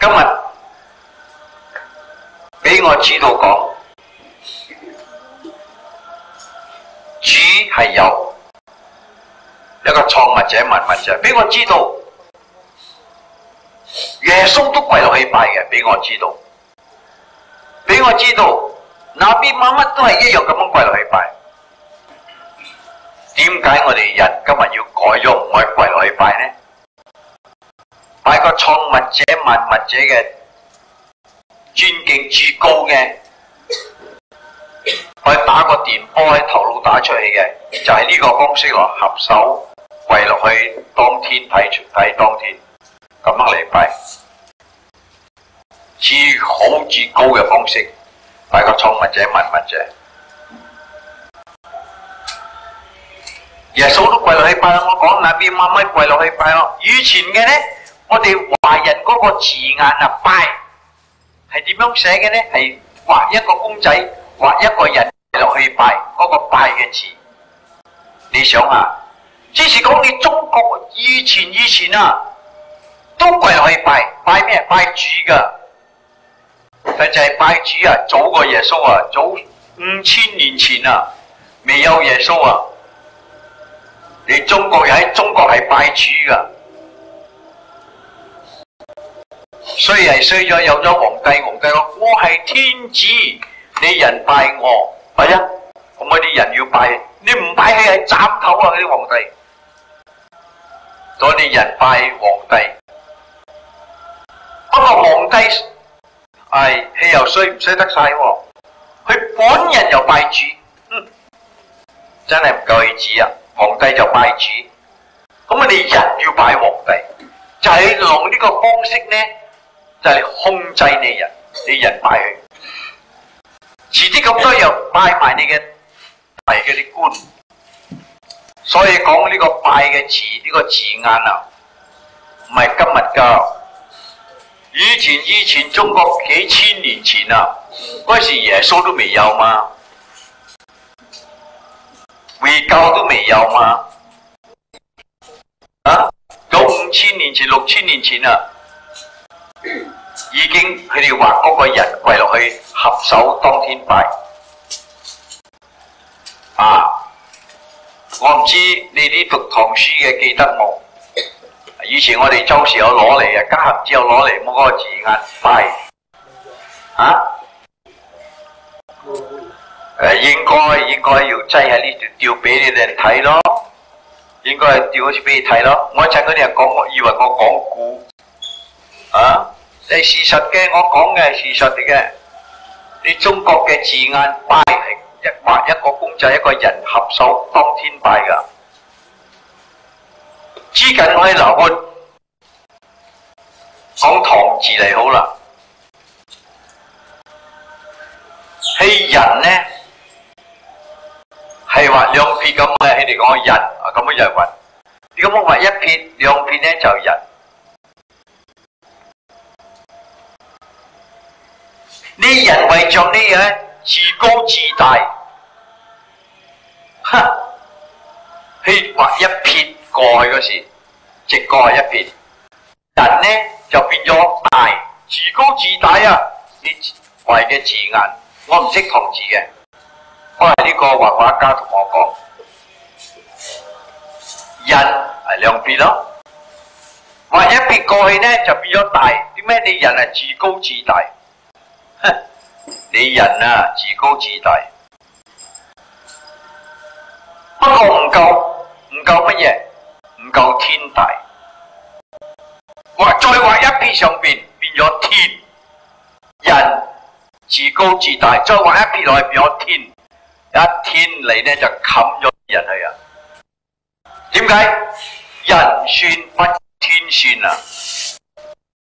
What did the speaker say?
今日俾我知道講，主係有一個創物者、萬物者，俾我知道耶穌都跪落去拜嘅，俾我知道，俾我知道那邊乜都係一樣咁樣跪落去拜。點解我哋人今日要改咗唔可以跪落去拜呢？拜個創物者、萬物者嘅尊敬至高嘅，可以打個電波喺頭腦打出去嘅，就係呢個方式咯，合手跪落去當天睇當天咁樣嚟拜，至好至高嘅方式拜個創物者、萬物者。耶穌都跪落去拜，我講那邊媽媽跪落去拜咯。以前嘅呢，我哋華人嗰個字眼啊，拜係點樣寫嘅呢？係畫一個公仔，畫一個人落去拜，嗰個拜嘅字。你想下，之前講你中國以前啊，都跪落去拜，拜咩？拜主噶，但就係拜主啊，早過耶穌啊，早5000年前啊，未有耶穌啊。你中國人喺中國係拜主噶，所以係衰咗有咗皇帝，皇帝話我係天子，你人拜我，係啊，咁我啲人要拜，你唔拜佢係斬頭啊！嗰啲皇帝，所以啲人拜皇帝，不過皇帝係氣又衰唔衰得晒喎，佢本人又拜主，真係唔夠氣智啊！皇帝就拜主，咁我哋人要拜皇帝，就係用呢個方式呢，就係控制你人，你人拜佢，遲啲咁多又拜埋你嘅係嗰啲官，所以講呢個拜嘅字呢個字眼啊，唔係今日噶，以前中國幾千年前啊，嗰時耶穌都未有嘛。回教都未有嘛？啊，有5000年前、6000年前啊，已經佢哋畫嗰個人跪落去合手當天拜。啊，我唔知你啲讀唐書嘅記得冇？以前我哋周時有攞嚟嘅，家下只有攞嚟冇嗰個字眼拜。啊？應該要擠喺呢度吊俾你哋睇咯，應該係吊好似俾你睇咯。我一陣嗰啲人講，我以為我講古，啊，係事實嘅，我講嘅係事實嚟嘅。你中國嘅字眼拜係畫一個公仔一個人合手當天拜噶。之近我喺樓安講唐字嚟好啦，係人呢？係畫兩撇咁嘅，佢哋講人啊，咁樣就係雲。你咁樣畫一撇兩撇咧就人。呢人為着呢嘢自高自大，去畫一撇過去嗰時，直過係一撇。人呢就變咗大，自高自大啊！呢為嘅字眼，我唔識唐字嘅。我係呢個畫畫家同我講，人係兩撇咯，畫一撇過去呢就變咗大。點解你人係自高自大？你人啊自高自大，不過唔夠乜嘢？唔夠天大。再畫一撇上邊變咗天，人自高自大，再畫一撇落去變咗天。一天嚟呢就冚咗人去啊！點解？人算不天算啊！